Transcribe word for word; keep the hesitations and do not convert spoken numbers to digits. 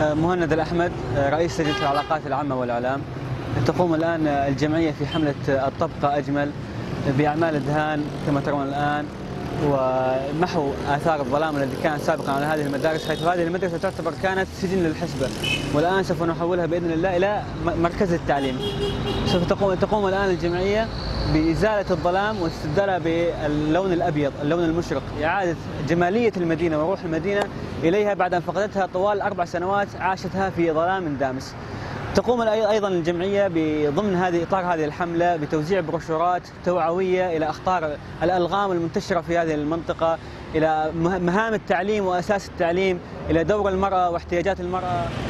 مهند الأحمد، رئيس لجنة العلاقات العامة والإعلام. تقوم الآن الجمعية في حملة الطبقة أجمل بأعمال إدهان كما ترون الآن، ومحو آثار الظلام الذي كان سابقا على هذه المدارس، حيث هذه المدرسة تعتبر كانت سجن للحسبة، والآن سوف نحولها بإذن الله إلى مركز التعليم. سوف تقوم تقوم الآن الجمعية بإزالة الظلام واستبدالها باللون الأبيض، اللون المشرق، إعادة جمالية المدينة وروح المدينة إليها بعد أن فقدتها طوال أربع سنوات عاشتها في ظلام دامس. تقوم أيضا الجمعية بضمن هذه إطار هذه الحملة بتوزيع بروشورات توعوية إلى أخطار الألغام المنتشرة في هذه المنطقة، إلى مهام التعليم وأساس التعليم، إلى دور المرأة واحتياجات المرأة.